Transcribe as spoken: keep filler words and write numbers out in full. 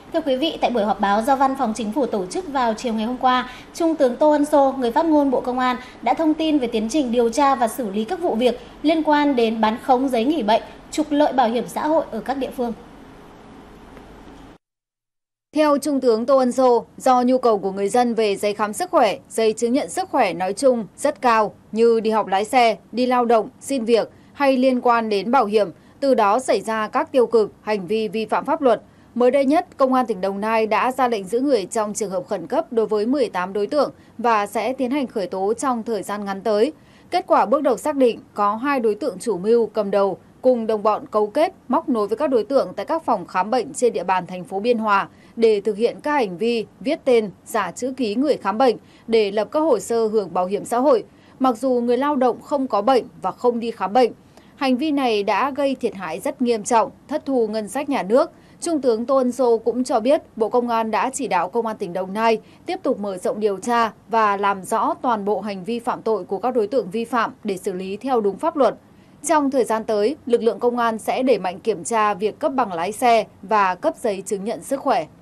Thưa quý vị, tại buổi họp báo do Văn phòng Chính phủ tổ chức vào chiều ngày hôm qua, Trung tướng Tô Ân Sô, người phát ngôn Bộ Công an, đã thông tin về tiến trình điều tra và xử lý các vụ việc liên quan đến bán khống giấy nghỉ bệnh, trục lợi bảo hiểm xã hội ở các địa phương. Theo Trung tướng Tô Ân Sô, do nhu cầu của người dân về giấy khám sức khỏe, giấy chứng nhận sức khỏe nói chung rất cao, như đi học lái xe, đi lao động, xin việc hay liên quan đến bảo hiểm, từ đó xảy ra các tiêu cực, hành vi vi phạm pháp luật. Mới đây nhất, Công an tỉnh Đồng Nai đã ra lệnh giữ người trong trường hợp khẩn cấp đối với mười tám đối tượng và sẽ tiến hành khởi tố trong thời gian ngắn tới. Kết quả bước đầu xác định có hai đối tượng chủ mưu cầm đầu cùng đồng bọn cấu kết móc nối với các đối tượng tại các phòng khám bệnh trên địa bàn thành phố Biên Hòa để thực hiện các hành vi viết tên, giả chữ ký người khám bệnh để lập các hồ sơ hưởng bảo hiểm xã hội, mặc dù người lao động không có bệnh và không đi khám bệnh. Hành vi này đã gây thiệt hại rất nghiêm trọng, thất thu ngân sách nhà nước. Trung tướng Tô Ân Sô cũng cho biết Bộ Công an đã chỉ đạo Công an tỉnh Đồng Nai tiếp tục mở rộng điều tra và làm rõ toàn bộ hành vi phạm tội của các đối tượng vi phạm để xử lý theo đúng pháp luật. Trong thời gian tới, lực lượng công an sẽ đẩy mạnh kiểm tra việc cấp bằng lái xe và cấp giấy chứng nhận sức khỏe.